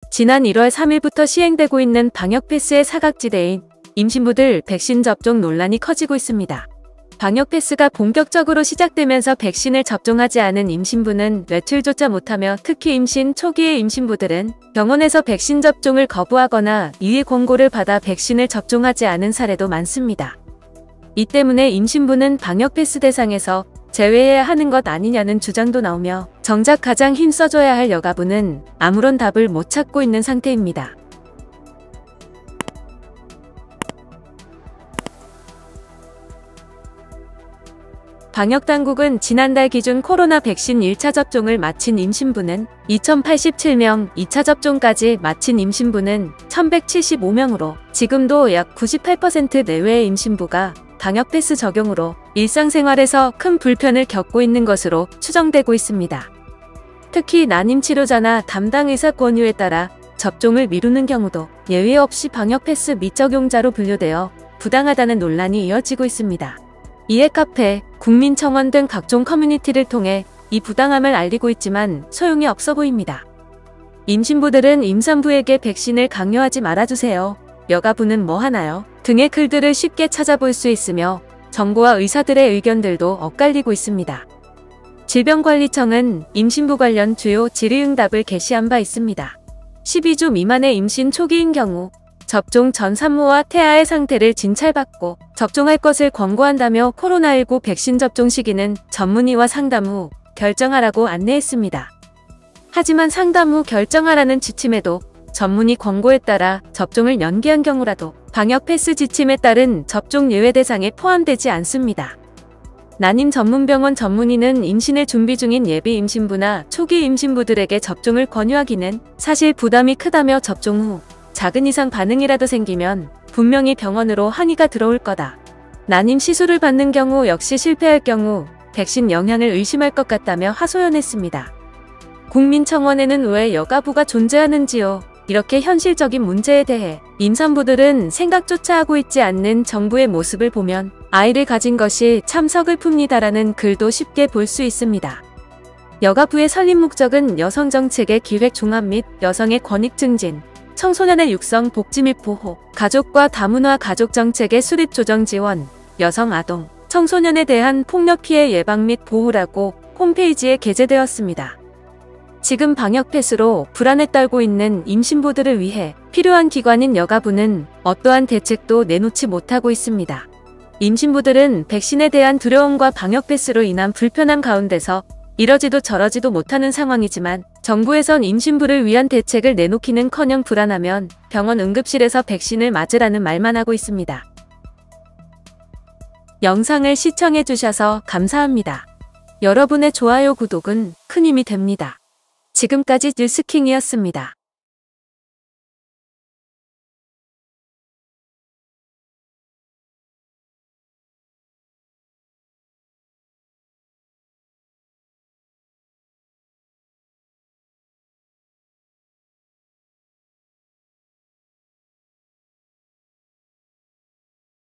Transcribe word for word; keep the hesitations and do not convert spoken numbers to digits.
지난 일월 삼일부터 시행되고 있는 방역 패스의 사각지대인 임신부들 백신 접종 논란이 커지고 있습니다. 방역 패스가 본격적으로 시작되면서 백신을 접종하지 않은 임신부는 외출조차 못하며 특히 임신 초기의 임신부들은 병원에서 백신 접종을 거부하거나 이의 권고를 받아 백신을 접종하지 않은 사례도 많습니다. 이 때문에 임신부는 방역 패스 대상에서 제외해야 하는 것 아니냐는 주장도 나오며 정작 가장 힘써줘야 할 여가부는 아무런 답을 못 찾고 있는 상태입니다. 방역당국은 지난달 기준 코로나 백신 일 차 접종을 마친 임신부는 이천팔십칠 명, 이 차 접종까지 마친 임신부는 천백칠십오 명으로 지금도 약 구십팔 퍼센트 내외의 임신부가 방역 패스 적용으로 일상생활에서 큰 불편을 겪고 있는 것으로 추정되고 있습니다. 특히 난임 치료자나 담당 의사 권유에 따라 접종을 미루는 경우도 예외 없이 방역 패스 미적용자로 분류되어 부당하다는 논란이 이어지고 있습니다. 이에 카페, 국민청원 등 각종 커뮤니티를 통해 이 부당함을 알리고 있지만 소용이 없어 보입니다. 임신부들은 임산부에게 백신을 강요하지 말아주세요. 여가부는 뭐 하나요? 등의 글들을 쉽게 찾아볼 수 있으며 정부와 의사들의 의견들도 엇갈리고 있습니다. 질병관리청은 임신부 관련 주요 질의응답을 게시한 바 있습니다. 십이 주 미만의 임신 초기인 경우 접종 전 산모와 태아의 상태를 진찰받고 접종할 것을 권고한다며 코로나십구 백신 접종 시기는 전문의와 상담 후 결정하라고 안내했습니다. 하지만 상담 후 결정하라는 지침에도 전문의 권고에 따라 접종을 연기한 경우라도 방역 패스 지침에 따른 접종 예외 대상에 포함되지 않습니다. 난임 전문병원 전문의는 임신을 준비 중인 예비 임신부나 초기 임신부들에게 접종을 권유하기는 사실 부담이 크다며 접종 후 작은 이상 반응이라도 생기면 분명히 병원으로 항의가 들어올 거다. 난임 시술을 받는 경우 역시 실패할 경우 백신 영향을 의심할 것 같다며 하소연했습니다. 국민청원에는 왜 여가부가 존재하는지요? 이렇게 현실적인 문제에 대해 임산부들은 생각조차 하고 있지 않는 정부의 모습을 보면 아이를 가진 것이 참 서글픕니다라는 글도 쉽게 볼 수 있습니다. 여가부의 설립 목적은 여성정책의 기획 종합 및 여성의 권익 증진, 청소년의 육성 복지 및 보호, 가족과 다문화 가족정책의 수립 조정 지원, 여성 아동, 청소년에 대한 폭력 피해 예방 및 보호라고 홈페이지에 게재되었습니다. 지금 방역 패스로 불안에 떨고 있는 임신부들을 위해 필요한 기관인 여가부는 어떠한 대책도 내놓지 못하고 있습니다. 임신부들은 백신에 대한 두려움과 방역 패스로 인한 불편함 가운데서 이러지도 저러지도 못하는 상황이지만 정부에선 임신부를 위한 대책을 내놓기는커녕 불안하면 병원 응급실에서 백신을 맞으라는 말만 하고 있습니다. 영상을 시청해주셔서 감사합니다. 여러분의 좋아요, 구독은 큰 힘이 됩니다. 지금까지 뉴스킹이었습니다.